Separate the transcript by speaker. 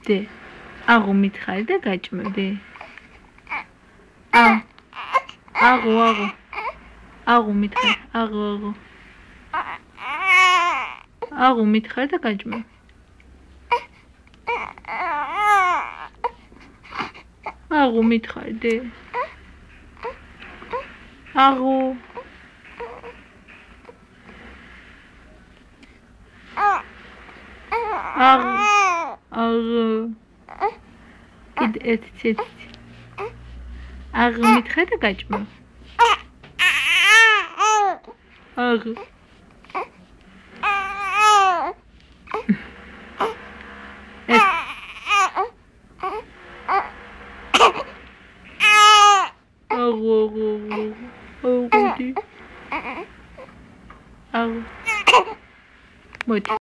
Speaker 1: D. Ağu mitxari და გაჭმევი. Ağu mitxari. Ağu mitxari და გაჭმევი. Ağu mitxari D. Ağu. Კიდე Ağu mitxari და გაჭმევი.